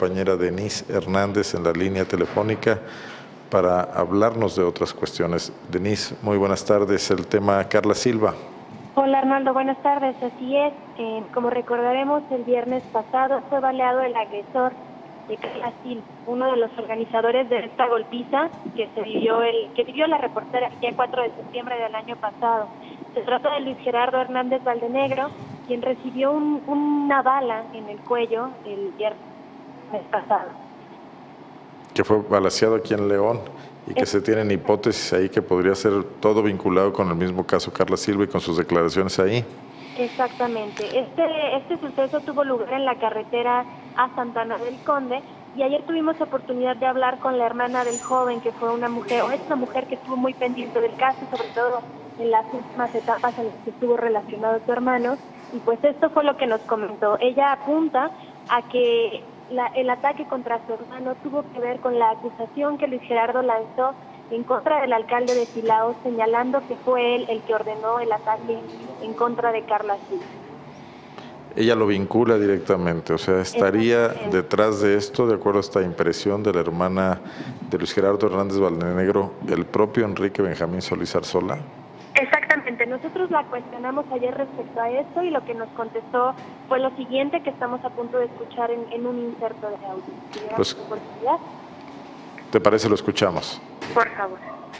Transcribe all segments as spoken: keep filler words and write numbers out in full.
compañera Denise Hernández en la línea telefónica para hablarnos de otras cuestiones. Denise, muy buenas tardes. El tema Carla Silva. Hola Arnaldo, buenas tardes. Así es, eh, como recordaremos, el viernes pasado fue baleado el agresor de Carla Silva, uno de los organizadores de esta golpiza que se vivió el que vivió la reportera el día cuatro de septiembre del año pasado. Se trata de Luis Gerardo Hernández Valdenegro, quien recibió un, una bala en el cuello el viernes pasado. Que fue balaceado aquí en León y que es... se tienen hipótesis ahí que podría ser todo vinculado con el mismo caso Carla Silva y con sus declaraciones ahí. Exactamente. Este, este suceso tuvo lugar en la carretera a Santana del Conde y ayer tuvimos oportunidad de hablar con la hermana del joven, que fue una mujer, o es una mujer que estuvo muy pendiente del caso, sobre todo en las últimas etapas en las que estuvo relacionado su hermano, y pues esto fue lo que nos comentó. Ella apunta a que la, el ataque contra su hermano tuvo que ver con la acusación que Luis Gerardo lanzó en contra del alcalde de Silao, señalando que fue él el que ordenó el ataque en contra de Carla Silva. Ella lo vincula directamente, o sea, estaría detrás de esto, de acuerdo a esta impresión de la hermana de Luis Gerardo Hernández Valdenegro, el propio Enrique Benjamín Solís Arzola. Exactamente, nosotros la cuestionamos ayer respecto a esto y lo que nos contestó fue lo siguiente, que estamos a punto de escuchar en, en un inserto de audio. Pues, ¿te parece? Lo escuchamos. Por favor.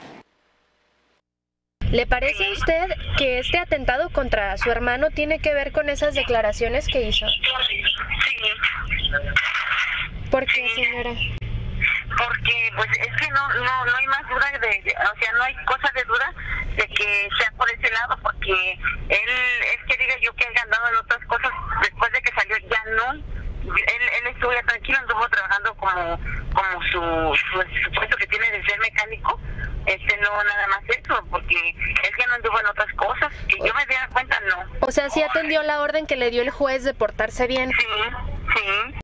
¿Le parece a usted que este atentado contra su hermano tiene que ver con esas declaraciones que hizo? Sí. ¿Por qué, señora? Porque pues es que no no no hay más duda de, de o sea, no hay cosa de duda de que sea por ese lado, porque él es que diga yo que haya andado en otras cosas después de que salió, ya no. Él, él estuvo ya tranquilo, anduvo trabajando como como su, su, su puesto que tiene de ser mecánico, este no nada más eso, porque él ya no anduvo en otras cosas, que yo me diera cuenta, no. O sea, sí atendió la orden que le dio el juez de portarse bien. Sí, sí.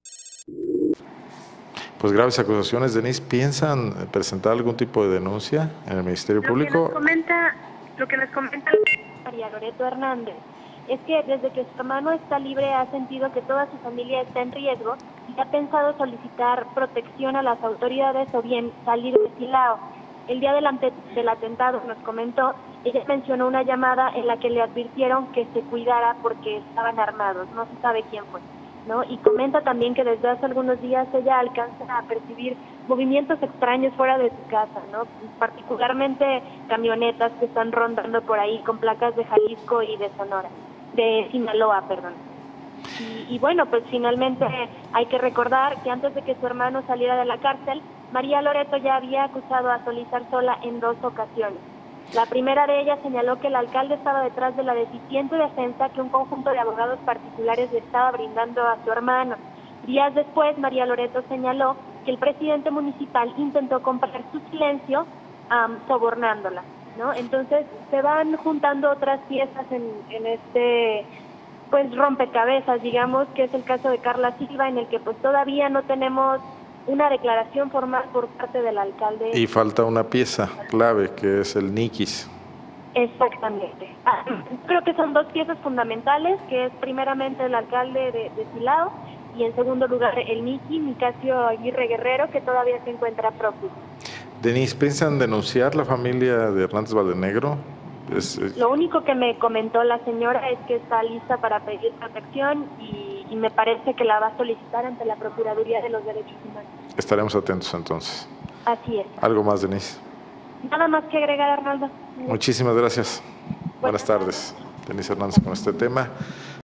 Pues graves acusaciones. Denise, ¿piensan presentar algún tipo de denuncia en el Ministerio lo Público? Que nos comenta, lo que nos comenta María Loreto Hernández es que desde que su hermano está libre ha sentido que toda su familia está en riesgo y ha pensado solicitar protección a las autoridades o bien salir de Silao. El día del, ante, del atentado, nos comentó, ella mencionó una llamada en la que le advirtieron que se cuidara porque estaban armados, no se sabe quién fue, ¿no? Y comenta también que desde hace algunos días ella alcanza a percibir movimientos extraños fuera de su casa, ¿no? Particularmente camionetas que están rondando por ahí con placas de Jalisco y de Sonora, de Sinaloa, perdón. Y, y bueno, pues finalmente hay que recordar que antes de que su hermano saliera de la cárcel, María Loreto ya había acusado a Solís Arzola en dos ocasiones. La primera de ellas señaló que el alcalde estaba detrás de la deficiente defensa que un conjunto de abogados particulares le estaba brindando a su hermano. Días después, María Loreto señaló que el presidente municipal intentó comprar su silencio um, sobornándola, ¿no? Entonces se van juntando otras piezas en, en este pues rompecabezas, digamos, que es el caso de Carla Silva, en el que pues todavía no tenemos una declaración formal por parte del alcalde. Y falta una pieza clave, que es el niquis. Exactamente. Ah, creo que son dos piezas fundamentales, que es primeramente el alcalde de, de Silao y en segundo lugar el niqui, Nicasio Aguirre Guerrero, que todavía se encuentra prófugo. Denise, ¿piensan denunciar la familia de Hernández Valdenegro? Es, es... Lo único que me comentó la señora es que está lista para pedir protección y, y me parece que la va a solicitar ante la Procuraduría de los Derechos Humanos. Estaremos atentos entonces. Así es. ¿Algo más, Denise? Nada más que agregar, Arnaldo. Muchísimas gracias. Buenas, Buenas tardes. tardes. Denise Hernández con este tema.